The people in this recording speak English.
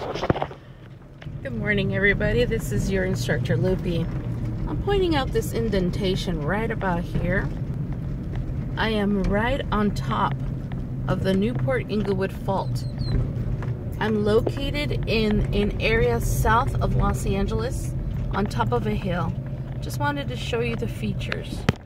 Good morning, everybody. This is your instructor, Loopy. I'm pointing out this indentation right about here. I am right on top of the Newport Inglewood Fault. I'm located in an area south of Los Angeles on top of a hill. Just wanted to show you the features.